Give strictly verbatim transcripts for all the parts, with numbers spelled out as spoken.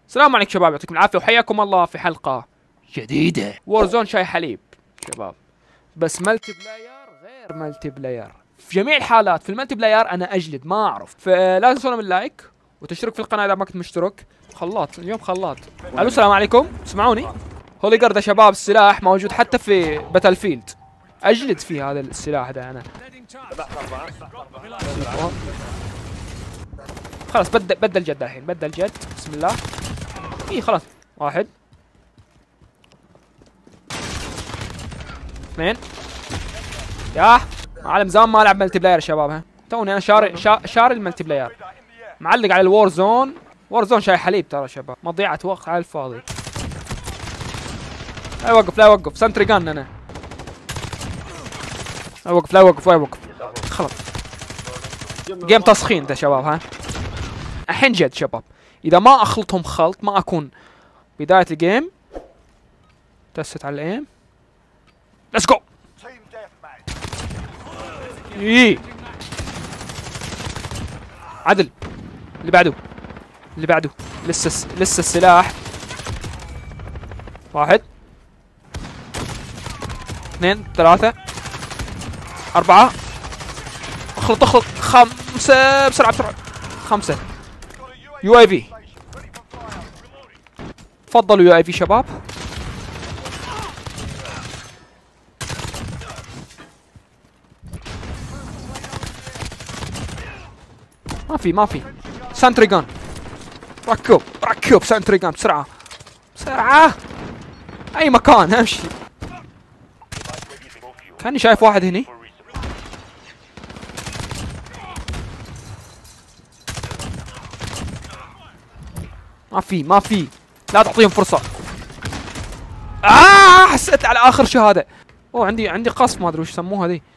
السلام عليكم شباب، يعطيكم العافية وحياكم الله في حلقة جديدة وورزون شاي حليب شباب. بس ملتي بلاير غير ملتي بلاير. في جميع الحالات في الملتي بلاير انا اجلد ما اعرف، فلا تنسونا من اللايك وتشترك في القناة اذا ما كنت مشترك. خلاط اليوم خلاط. الو السلام عليكم، تسمعوني؟ هوليجر ده شباب السلاح موجود حتى في باتل فيلد، اجلد فيه هذا السلاح ده انا. خلاص بدل بدل جد الحين، بدل جد. بسم الله. اي خلاص. واحد اثنين. ياه عالم زمان ما العب ملتي بلاير يا شباب. ها توني انا شاري شا شاري الملتي بلاير، معلق على الوور زون. وور زون شاي حليب ترى شباب، مضيعة وقت على الفاضي. لا يوقف لا يوقف، سنتري جان انا. لا يوقف لا يوقف لا يوقف. خلاص جيم تسخين ده شباب. ها الحين جد شباب، اذا ما اخلطهم خلط ما اكون بداية الجيم. تست على الايم. ليتس جو. اي عدل. اللي بعده اللي بعده لسه س... لسه السلاح. واحد اثنين ثلاثة أربعة. اخلط اخلط. خمسة بسرعة بسرعة. خمسة. يو اي في. تفضلوا يو اي في شباب. ما في ما في. سنتري جان. ركب ركب سنتري جان بسرعة بسرعة. أي مكان امشي. كاني شايف واحد هني. ما في ما في. لا تعطيهم فرصة. آه حسيت على آخر شهادة. أوه عندي عندي قصف ما أدري وش يسموها ذي.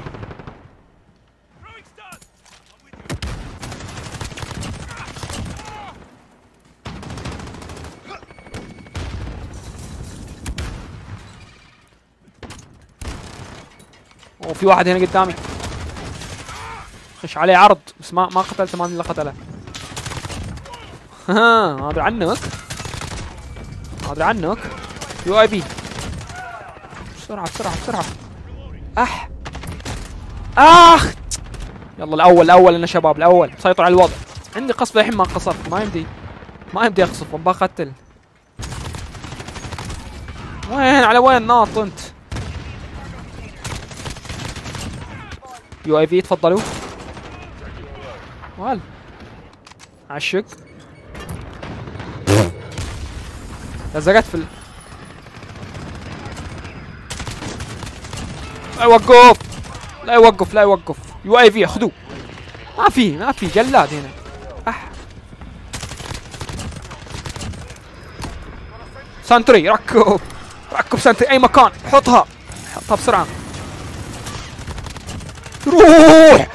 وفي واحد هنا قدامي. خش عليه عرض بس ما ما قتلته، ما اللي قتله. ها ما ادري عنك ما ادري عنك. يو اي بي. بسرعة بسرعة بسرعة. اح اخ. يلا الاول الاول انا شباب، الاول سيطر على الوضع. عندي قصف الحين ما قصفت، ما يمدي ما يمدي اقصف، بقتل. وين على وين ناط انت؟ يو اي في تفضلوا. وال عشق. لزقت في ال... لا يوقف لا يوقف لا يوقف. يو اي في خذوه. ما في ما في جلاد هنا. اح سنتري. ركب ركب سنتري اي مكان. حطها حطها بسرعة. روح.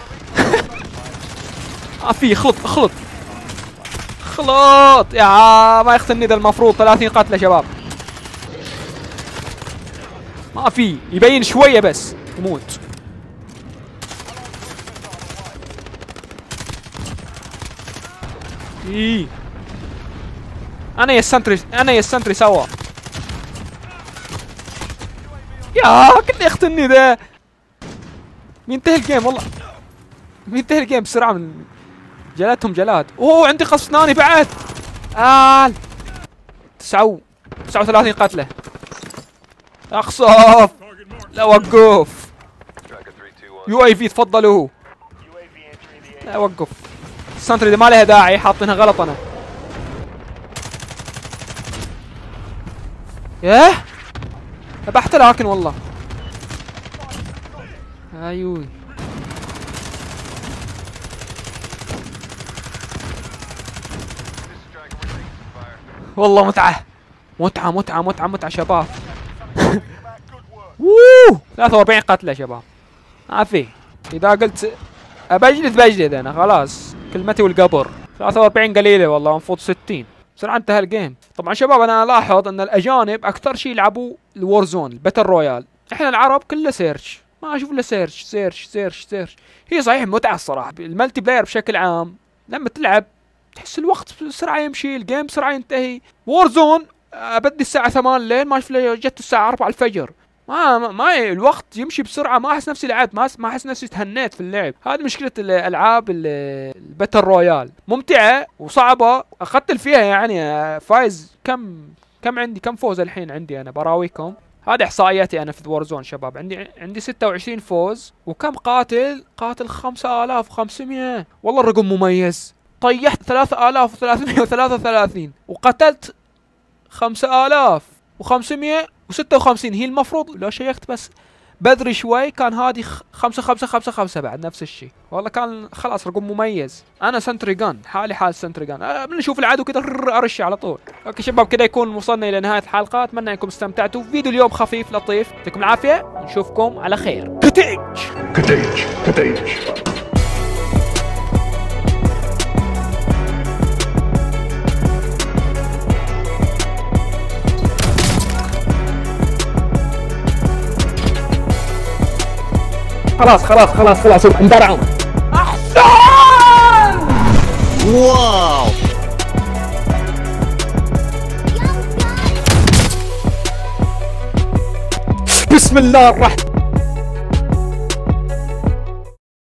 ما في. خلط خلط خلط. يا ما يختني ذا المفروض. ثلاثين قتلة شباب. ما في. يبين شوية بس يموت. ايه انا يا السنتري انا يا السنتري سوا. يا كله يختني ذا. بينتهي الجيم والله، بينتهي الجيم بسرعة من جلاتهم جلاد. اوه عندي قصف ثاني بعد. آل تسعة تسعة وثلاثين قتلة. اقصف لا وقف. يو اي في تفضلوا. لا وقف. السنتري ما لها داعي، حاطينها غلط انا. ياه ذبحت لكن والله. ايوه والله متعة متعة متعة متعة متعة شباب. وووو ثلاثة وأربعين قتلة شباب. ما في. إذا قلت أبجلد بجلد أنا خلاص، كلمتي والقبر. ثلاثة وأربعين قليلة والله، المفروض ستين. بسرعة انتهى الجيم. طبعا شباب أنا ألاحظ أن الأجانب أكثر شيء يلعبوا الوور زون الباتل رويال. إحنا العرب كله سيرش، ما أشوف إلا سيرش سيرش سيرش سيرش. هي صحيح متعة الصراحة. الملتي بلاير بشكل عام لما تلعب تحس الوقت بسرعه يمشي، الجيم بسرعه ينتهي. وورزون ابدي الساعه ثمانية الليل، ما اشوف جت الساعه أربعة الفجر. ما ما, ما الوقت يمشي بسرعه، ما احس نفسي لعبت، ما ما احس نفسي تهنيت في اللعب. هذه مشكله الالعاب الباتل رويال، ممتعه وصعبه اقتل فيها يعني. فايز كم كم عندي كم فوز الحين عندي انا براويكم. هذه احصائياتي انا في وورزون شباب. عندي عندي ستة وعشرين فوز. وكم قاتل؟ قاتل خمسة آلاف وخمسمية. والله الرقم مميز. طيحت ثلاثة آلاف وثلاثمية وثلاثة وثلاثين وقتلت خمسة آلاف وخمسمية وستة وخمسين. هي المفروض لو شيكت بس بدري شوي كان هذه خمسة خمسة خمسة خمسة بعد نفس الشيء. والله كان خلاص رقم مميز. انا سنتري جان، حالي حال سنتري جان. أه بنشوف العدو كذا ارش على طول. اوكي شباب كذا يكون وصلنا الى نهايه الحلقه. اتمنى انكم استمتعتوا. فيديو اليوم خفيف لطيف. يعطيكم العافيه ونشوفكم على خير. كتيج كتيج كتيج. خلاص خلاص خلاص خلاص اندرعوا. احسن. واو. بسم الله الرحمن